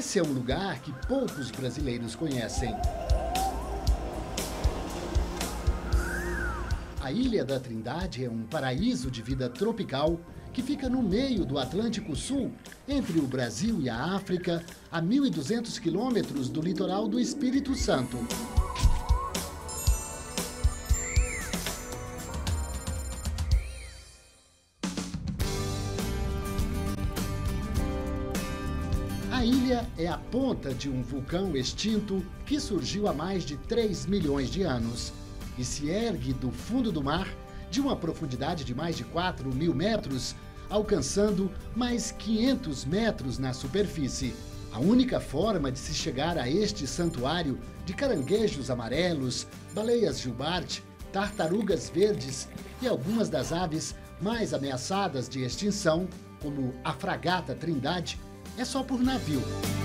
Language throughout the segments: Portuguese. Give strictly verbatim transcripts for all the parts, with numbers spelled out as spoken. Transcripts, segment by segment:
Esse é um lugar que poucos brasileiros conhecem. A Ilha da Trindade é um paraíso de vida tropical que fica no meio do Atlântico Sul, entre o Brasil e a África, a mil e duzentos quilômetros do litoral do Espírito Santo. A ilha é a ponta de um vulcão extinto que surgiu há mais de três milhões de anos e se ergue do fundo do mar de uma profundidade de mais de quatro mil metros, alcançando mais quinhentos metros na superfície. A única forma de se chegar a este santuário de caranguejos amarelos, baleias jubarte, tartarugas verdes e algumas das aves mais ameaçadas de extinção, como a fragata Trindade, é só por navio.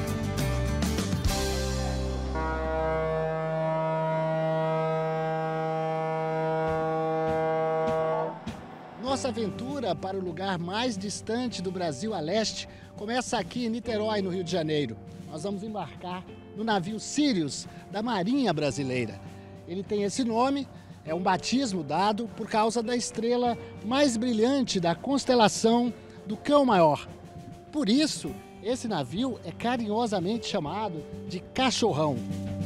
Nossa aventura para o lugar mais distante do Brasil a leste começa aqui em Niterói, no Rio de Janeiro. Nós vamos embarcar no navio Sirius, da Marinha Brasileira. Ele tem esse nome, é um batismo dado por causa da estrela mais brilhante da constelação do Cão Maior. Por isso, esse navio é carinhosamente chamado de Cachorrão.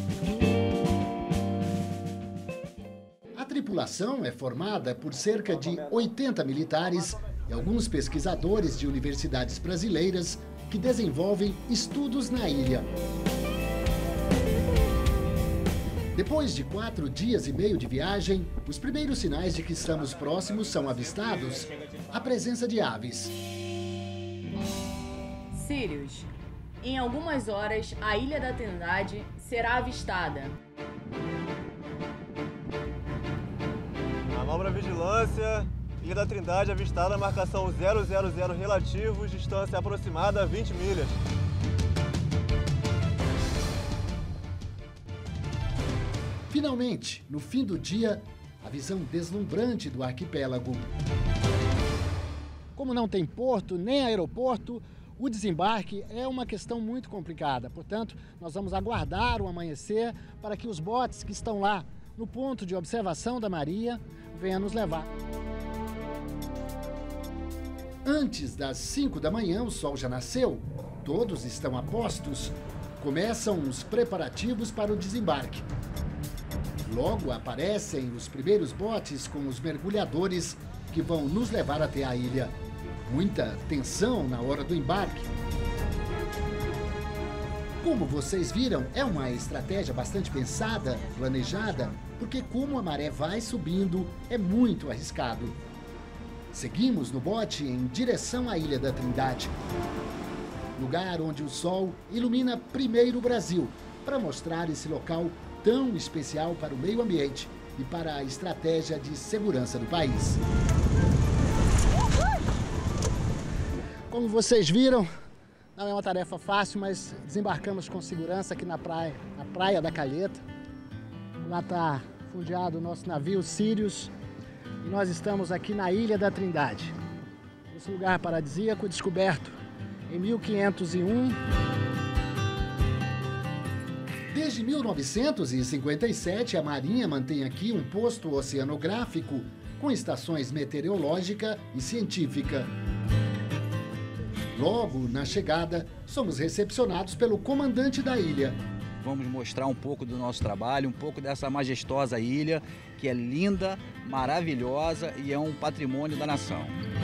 A tripulação é formada por cerca de oitenta militares e alguns pesquisadores de universidades brasileiras que desenvolvem estudos na ilha. Depois de quatro dias e meio de viagem, os primeiros sinais de que estamos próximos são avistados: a presença de aves. Sirius, em algumas horas a Ilha da Trindade será avistada. Manobra Vigilância, Ilha da Trindade avistada, marcação zero zero zero relativos, distância aproximada vinte milhas. Finalmente, no fim do dia, a visão deslumbrante do arquipélago. Como não tem porto nem aeroporto, o desembarque é uma questão muito complicada. Portanto, nós vamos aguardar o amanhecer para que os botes que estão lá no ponto de observação da Maria venham nos levar. Antes das cinco da manhã, o sol já nasceu. Todos estão a postos. Começam os preparativos para o desembarque. Logo aparecem os primeiros botes com os mergulhadores que vão nos levar até a ilha. Muita tensão na hora do embarque. Como vocês viram, é uma estratégia bastante pensada, planejada, porque como a maré vai subindo, é muito arriscado. Seguimos no bote em direção à Ilha da Trindade, lugar onde o sol ilumina primeiro o Brasil, para mostrar esse local tão especial para o meio ambiente e para a estratégia de segurança do país. Como vocês viram, não é uma tarefa fácil, mas desembarcamos com segurança aqui na praia, na Praia da Calheta. Lá está fundeado o nosso navio Sirius e nós estamos aqui na Ilha da Trindade. Esse lugar paradisíaco descoberto em mil quinhentos e um. Desde mil novecentos e cinquenta e sete, a Marinha mantém aqui um posto oceanográfico com estações meteorológica e científica. Logo, na chegada, somos recepcionados pelo comandante da ilha. Vamos mostrar um pouco do nosso trabalho, um pouco dessa majestosa ilha, que é linda, maravilhosa e é um patrimônio da nação.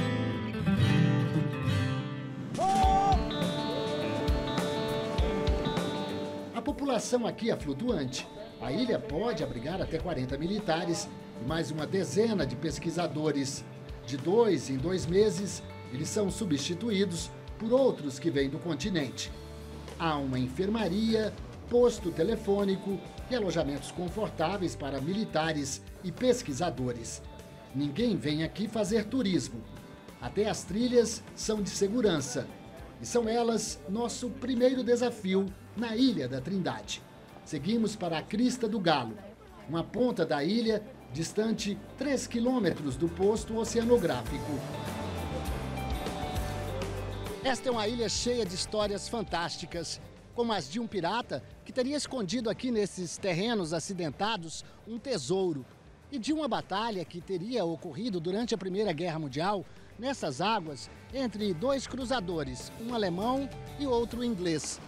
A população aqui é flutuante. A ilha pode abrigar até quarenta militares e mais uma dezena de pesquisadores. De dois em dois meses, eles são substituídos por outros que vêm do continente. Há uma enfermaria, posto telefônico e alojamentos confortáveis para militares e pesquisadores. Ninguém vem aqui fazer turismo. Até as trilhas são de segurança. E são elas nosso primeiro desafio na Ilha da Trindade. Seguimos para a Crista do Galo, uma ponta da ilha distante três quilômetros do posto oceanográfico. Esta é uma ilha cheia de histórias fantásticas como as de um pirata que teria escondido aqui nesses terrenos acidentados um tesouro, e de uma batalha que teria ocorrido durante a Primeira Guerra Mundial nessas águas entre dois cruzadores, um alemão e outro inglês.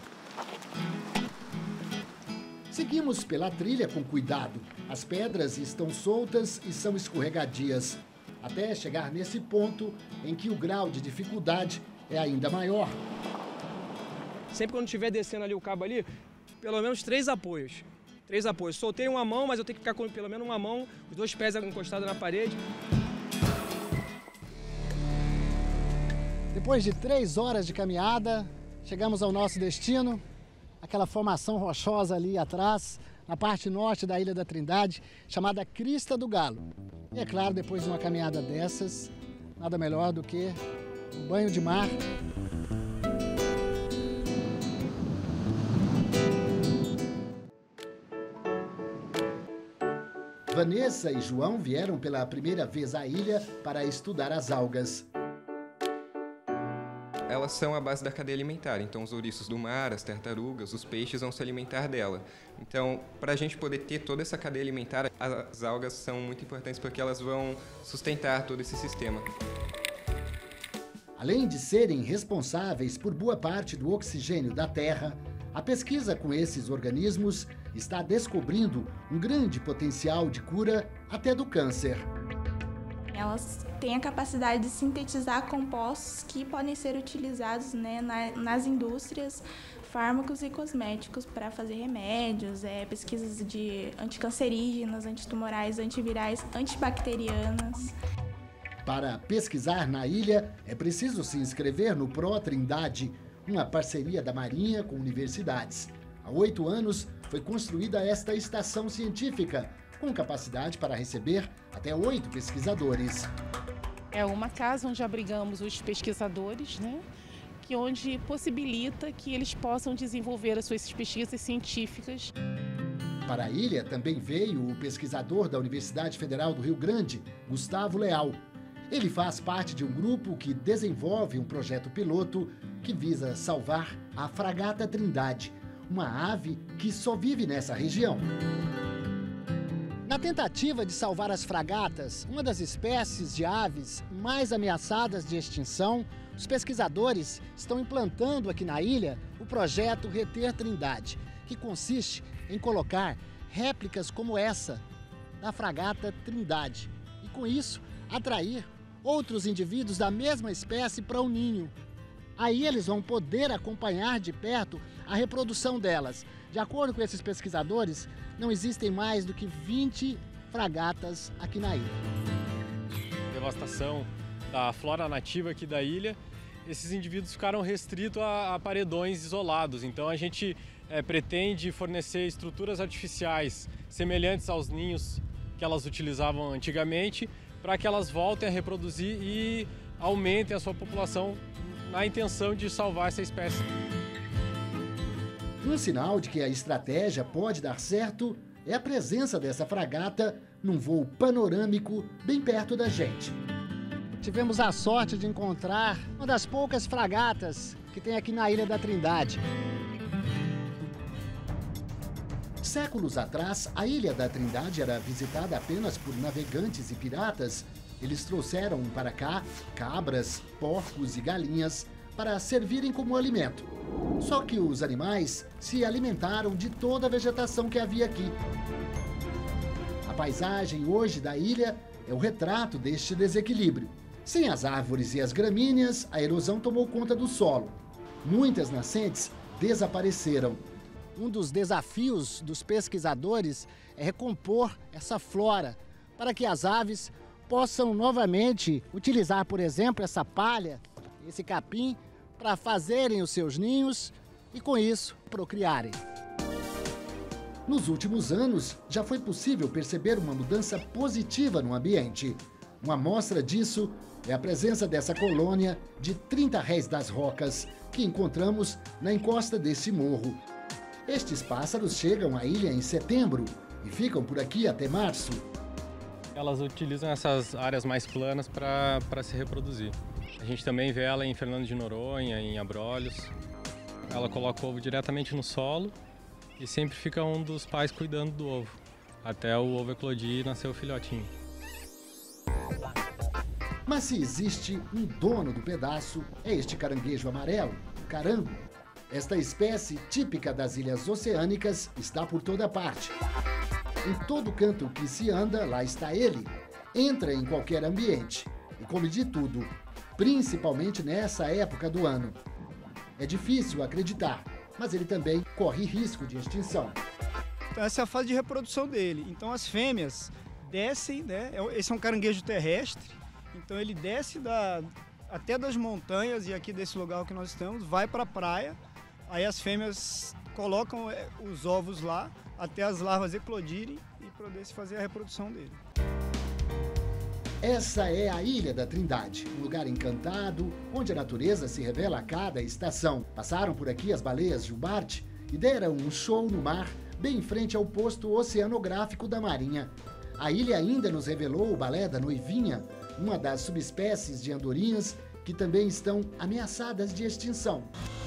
Seguimos pela trilha com cuidado. As pedras estão soltas e são escorregadias, até chegar nesse ponto em que o grau de dificuldade é ainda maior. Sempre quando estiver descendo ali o cabo ali, pelo menos três apoios. Três apoios. Soltei uma mão, mas eu tenho que ficar com pelo menos uma mão, os dois pés encostados na parede. Depois de três horas de caminhada, chegamos ao nosso destino. Aquela formação rochosa ali atrás, na parte norte da Ilha da Trindade, chamada Crista do Galo. E é claro, depois de uma caminhada dessas, nada melhor do que um banho de mar. Vanessa e João vieram pela primeira vez à ilha para estudar as algas. Elas são a base da cadeia alimentar, então os ouriços do mar, as tartarugas, os peixes vão se alimentar dela. Então, para a gente poder ter toda essa cadeia alimentar, as algas são muito importantes porque elas vão sustentar todo esse sistema. Além de serem responsáveis por boa parte do oxigênio da Terra, a pesquisa com esses organismos está descobrindo um grande potencial de cura até do câncer. Elas têm a capacidade de sintetizar compostos que podem ser utilizados, né, na, nas indústrias, fármacos e cosméticos para fazer remédios, é, pesquisas de anticancerígenas, antitumorais, antivirais, antibacterianas. Para pesquisar na ilha, é preciso se inscrever no Pro Trindade, uma parceria da Marinha com universidades. Há oito anos foi construída esta estação científica, com capacidade para receber até oito pesquisadores. É uma casa onde abrigamos os pesquisadores, né? Que onde possibilita que eles possam desenvolver as suas pesquisas científicas. Para a ilha também veio o pesquisador da Universidade Federal do Rio Grande, Gustavo Leal. Ele faz parte de um grupo que desenvolve um projeto piloto que visa salvar a fragata Trindade, uma ave que só vive nessa região. Na tentativa de salvar as fragatas, uma das espécies de aves mais ameaçadas de extinção, os pesquisadores estão implantando aqui na ilha o projeto Reter Trindade, que consiste em colocar réplicas como essa da fragata Trindade e, com isso, atrair outros indivíduos da mesma espécie para o ninho. Aí eles vão poder acompanhar de perto a reprodução delas. De acordo com esses pesquisadores, não existem mais do que vinte fragatas aqui na ilha. Devastação da flora nativa aqui da ilha, esses indivíduos ficaram restritos a, a paredões isolados. Então a gente é, pretende fornecer estruturas artificiais semelhantes aos ninhos que elas utilizavam antigamente, para que elas voltem a reproduzir e aumentem a sua população na intenção de salvar essa espécie. Um sinal de que a estratégia pode dar certo é a presença dessa fragata num voo panorâmico bem perto da gente. Tivemos a sorte de encontrar uma das poucas fragatas que tem aqui na Ilha da Trindade. Séculos atrás, a Ilha da Trindade era visitada apenas por navegantes e piratas. Eles trouxeram para cá cabras, porcos e galinhas para servirem como alimento. Só que os animais se alimentaram de toda a vegetação que havia aqui. A paisagem hoje da ilha é o retrato deste desequilíbrio. Sem as árvores e as gramíneas, a erosão tomou conta do solo. Muitas nascentes desapareceram. Um dos desafios dos pesquisadores é recompor essa flora para que as aves possam novamente utilizar, por exemplo, essa palha, esse capim, para fazerem os seus ninhos e, com isso, procriarem. Nos últimos anos, já foi possível perceber uma mudança positiva no ambiente. Uma amostra disso é a presença dessa colônia de trinta réis das rocas que encontramos na encosta desse morro. Estes pássaros chegam à ilha em setembro e ficam por aqui até março. Elas utilizam essas áreas mais planas para se reproduzir. A gente também vê ela em Fernando de Noronha, em Abrolhos. ela coloca o ovo diretamente no solo e sempre fica um dos pais cuidando do ovo, até o ovo eclodir e nascer o filhotinho. Mas se existe um dono do pedaço, é este caranguejo amarelo, o carango. Esta espécie típica das ilhas oceânicas está por toda parte. Em todo canto que se anda, lá está ele. Entra em qualquer ambiente e come de tudo, principalmente nessa época do ano. É difícil acreditar, mas ele também corre risco de extinção. Então essa é a fase de reprodução dele. Então as fêmeas descem, né? Esse é um caranguejo terrestre, então ele desce da, até das montanhas e aqui desse lugar que nós estamos, vai para a praia, aí as fêmeas colocam os ovos lá até as larvas eclodirem e poder se fazer a reprodução dele. Essa é a Ilha da Trindade, um lugar encantado, onde a natureza se revela a cada estação. Passaram por aqui as baleias jubarte e deram um show no mar, bem em frente ao posto oceanográfico da Marinha. A ilha ainda nos revelou o balé da noivinha, uma das subespécies de andorinhas que também estão ameaçadas de extinção.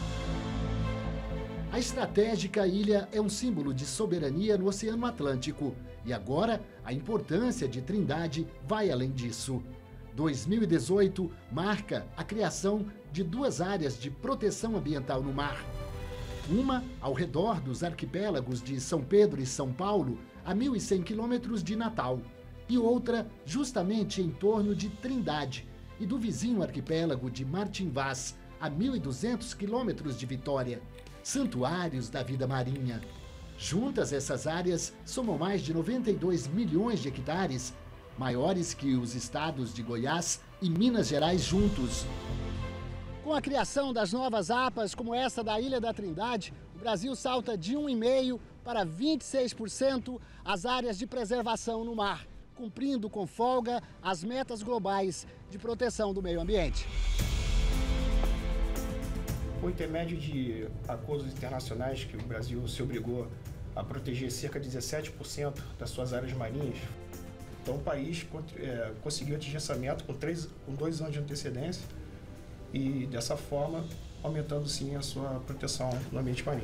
A estratégica ilha é um símbolo de soberania no Oceano Atlântico. E agora, a importância de Trindade vai além disso. dois mil e dezoito marca a criação de duas áreas de proteção ambiental no mar. Uma ao redor dos arquipélagos de São Pedro e São Paulo, a mil e cem quilômetros de Natal. E outra justamente em torno de Trindade e do vizinho arquipélago de Martim Vaz, a mil e duzentos quilômetros de Vitória. Santuários da vida marinha. Juntas, essas áreas somam mais de noventa e dois milhões de hectares, maiores que os estados de Goiás e Minas Gerais juntos. Com a criação das novas A P As, como essa da Ilha da Trindade, o Brasil salta de um vírgula cinco por cento para vinte e seis por cento as áreas de preservação no mar, cumprindo com folga as metas globais de proteção do meio ambiente. Por intermédio de acordos internacionais que o Brasil se obrigou a proteger cerca de dezessete por cento das suas áreas marinhas, então o país é, conseguiu atingir essa meta com, três, com dois anos de antecedência e dessa forma aumentando sim a sua proteção no ambiente marinho.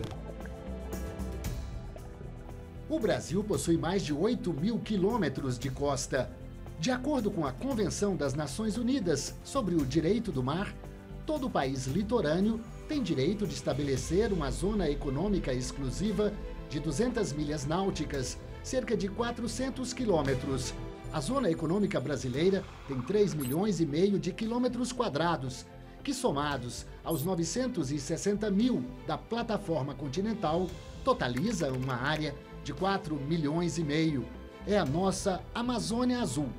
O Brasil possui mais de oito mil quilômetros de costa. De acordo com a Convenção das Nações Unidas sobre o Direito do Mar, todo o país litorâneo tem direito de estabelecer uma zona econômica exclusiva de duzentas milhas náuticas, cerca de quatrocentos quilômetros. A zona econômica brasileira tem três milhões e meio de quilômetros quadrados, que somados aos novecentos e sessenta mil da plataforma continental, totaliza uma área de quatro milhões e meio. É a nossa Amazônia Azul.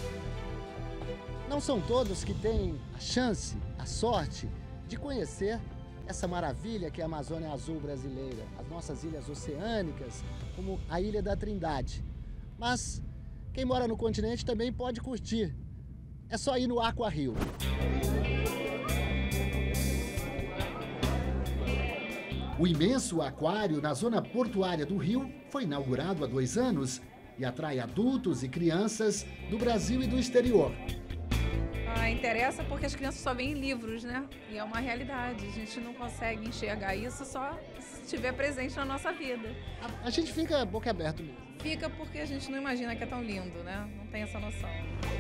Não são todos que têm a chance, a sorte de conhecer essa maravilha que é a Amazônia Azul brasileira, as nossas ilhas oceânicas, como a Ilha da Trindade. Mas quem mora no continente também pode curtir. É só ir no Aqua Rio. O imenso aquário na zona portuária do Rio foi inaugurado há dois anos e atrai adultos e crianças do Brasil e do exterior. Ah, interessa porque as crianças só veem livros, né? E é uma realidade. A gente não consegue enxergar isso só se estiver presente na nossa vida. A, a gente fica boca aberta mesmo. Fica porque a gente não imagina que é tão lindo, né? Não tem essa noção.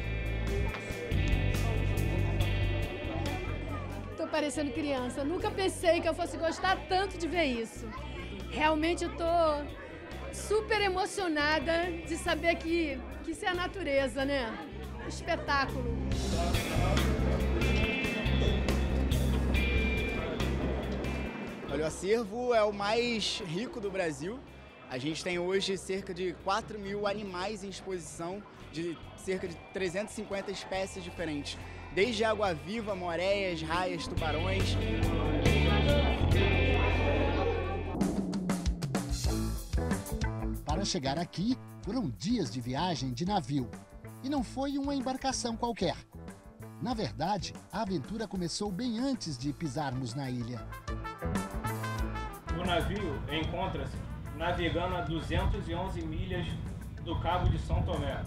Tô parecendo criança. Nunca pensei que eu fosse gostar tanto de ver isso. Realmente eu tô super emocionada de saber que, que isso é a natureza, né? Espetáculo. Olha, o acervo é o mais rico do Brasil. A gente tem hoje cerca de quatro mil animais em exposição, de cerca de trezentas e cinquenta espécies diferentes. Desde água-viva, moreias, raias, tubarões. Para chegar aqui, foram dias de viagem de navio. E não foi uma embarcação qualquer. Na verdade, a aventura começou bem antes de pisarmos na ilha. O navio encontra-se navegando a duzentas e onze milhas do Cabo de São Tomé.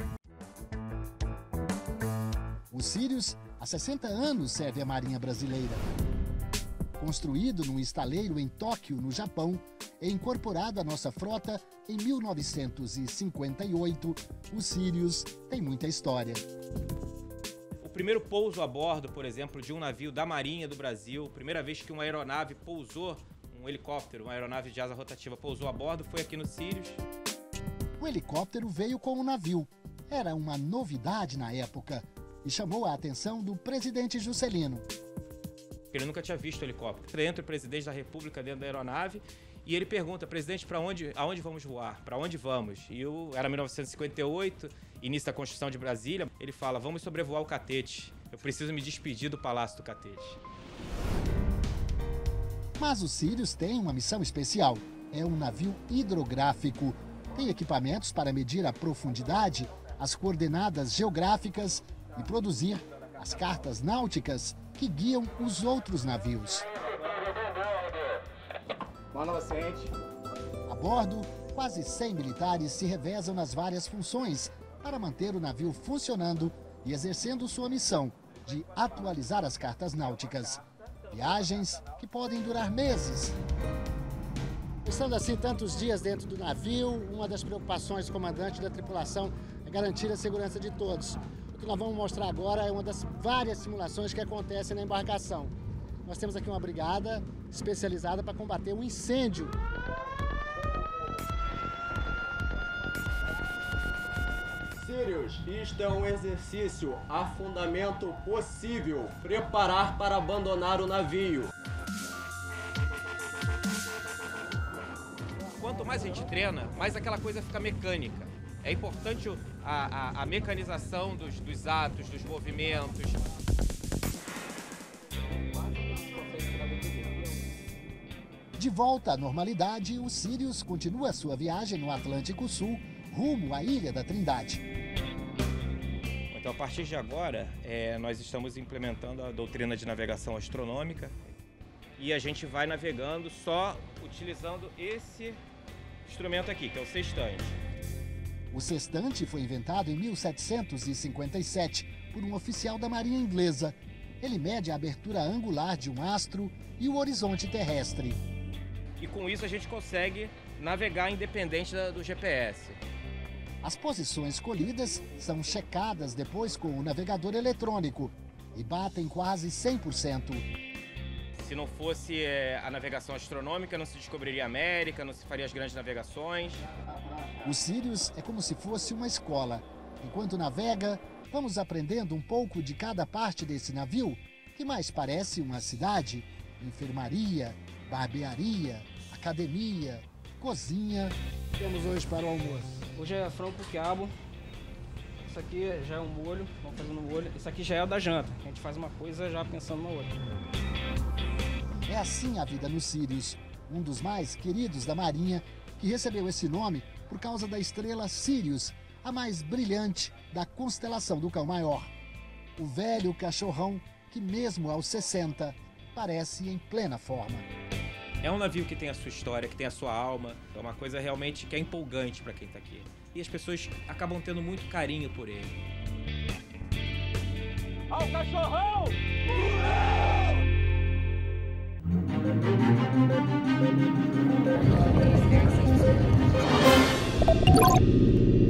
O Sirius, há sessenta anos, serve a Marinha Brasileira. Construído num estaleiro em Tóquio, no Japão, e incorporado à nossa frota em mil novecentos e cinquenta e oito, o Sirius tem muita história. O primeiro pouso a bordo, por exemplo, de um navio da Marinha do Brasil, primeira vez que uma aeronave pousou, um helicóptero, uma aeronave de asa rotativa pousou a bordo, foi aqui no Sirius. O helicóptero veio com o navio. Era uma novidade na época e chamou a atenção do presidente Juscelino. Ele nunca tinha visto o helicóptero. Entra o presidente da República dentro da aeronave e ele pergunta, presidente, para onde, aonde vamos voar? Para onde vamos? E eu, era mil novecentos e cinquenta e oito, início da construção de Brasília. Ele fala, vamos sobrevoar o Catete. Eu preciso me despedir do Palácio do Catete. Mas o Sirius tem uma missão especial. É um navio hidrográfico. Tem equipamentos para medir a profundidade, as coordenadas geográficas e produzir as cartas náuticas que guiam os outros navios. A bordo, quase cem militares se revezam nas várias funções para manter o navio funcionando e exercendo sua missão de atualizar as cartas náuticas. Viagens que podem durar meses. Estando assim tantos dias dentro do navio, uma das preocupações do comandante e da tripulação é garantir a segurança de todos. O que nós vamos mostrar agora é uma das várias simulações que acontecem na embarcação. Nós temos aqui uma brigada especializada para combater um incêndio. Sirius, isto é um exercício, afundamento possível, preparar para abandonar o navio. Quanto mais a gente treina, mais aquela coisa fica mecânica. É importante a, a, a mecanização dos, dos atos, dos movimentos. De volta à normalidade, o Sirius continua sua viagem no Atlântico Sul, rumo à Ilha da Trindade. Então, a partir de agora, é, nós estamos implementando a doutrina de navegação astronômica e a gente vai navegando só utilizando esse instrumento aqui, que é o sextante. O sextante foi inventado em mil setecentos e cinquenta e sete por um oficial da Marinha Inglesa. Ele mede a abertura angular de um astro e o horizonte terrestre. E com isso a gente consegue navegar independente da, do G P S. As posições escolhidas são checadas depois com o navegador eletrônico e batem quase cem por cento. Se não fosse é, a navegação astronômica, não se descobriria a América, não se faria as grandes navegações. O Sirius é como se fosse uma escola. Enquanto navega, vamos aprendendo um pouco de cada parte desse navio, que mais parece uma cidade. Enfermaria, barbearia, academia, cozinha. Temos hoje para o almoço. Hoje é frango com quiabo. Isso aqui já é um molho, vamos fazendo um molho. Isso aqui já é o da janta. A gente faz uma coisa já pensando na outra. É assim a vida no Sirius, um dos mais queridos da Marinha, que recebeu esse nome por causa da estrela Sirius, a mais brilhante da constelação do Cão Maior. O velho cachorrão que, mesmo aos sessenta, parece em plena forma. É um navio que tem a sua história, que tem a sua alma. É uma coisa realmente que é empolgante para quem está aqui. E as pessoas acabam tendo muito carinho por ele. Ao cachorrão! Música